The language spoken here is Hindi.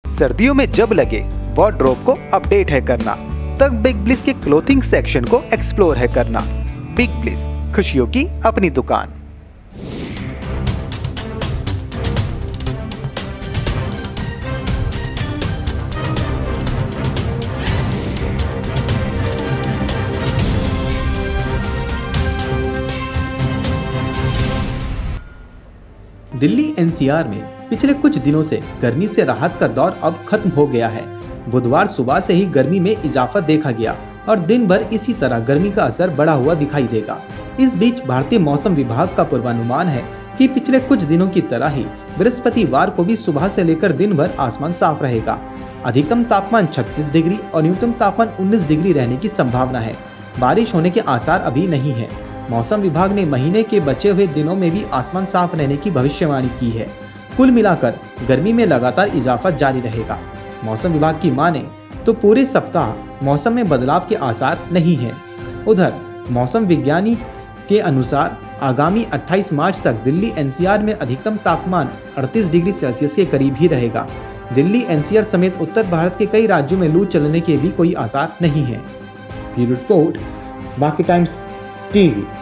सर्दियों में जब लगे वार्डरोब को अपडेट है करना, तब बिग ब्लिस के क्लोथिंग सेक्शन को एक्सप्लोर है करना। बिग ब्लिस, खुशियों की अपनी दुकान। दिल्ली एनसीआर में पिछले कुछ दिनों से गर्मी से राहत का दौर अब खत्म हो गया है। बुधवार सुबह से ही गर्मी में इजाफा देखा गया और दिन भर इसी तरह गर्मी का असर बढ़ा हुआ दिखाई देगा। इस बीच भारतीय मौसम विभाग का पूर्वानुमान है कि पिछले कुछ दिनों की तरह ही बृहस्पतिवार को भी सुबह से लेकर दिन भर आसमान साफ रहेगा। अधिकतम तापमान 36 डिग्री और न्यूनतम तापमान 19 डिग्री रहने की संभावना है। बारिश होने के आसार अभी नहीं है। मौसम विभाग ने महीने के बचे हुए दिनों में भी आसमान साफ रहने की भविष्यवाणी की है। कुल मिलाकर गर्मी में लगातार इजाफा जारी रहेगा। मौसम विभाग की माने तो पूरे सप्ताह मौसम में बदलाव के आसार नहीं हैं। उधर मौसम विज्ञानी के अनुसार आगामी 28 मार्च तक दिल्ली एनसीआर में अधिकतम तापमान 38 डिग्री सेल्सियस के करीब ही रहेगा। दिल्ली एनसीआर समेत उत्तर भारत के कई राज्यों में लू चलने के भी कोई आसार नहीं है। ब्यूरो रिपोर्ट, बाकी टाइम्स टीवी।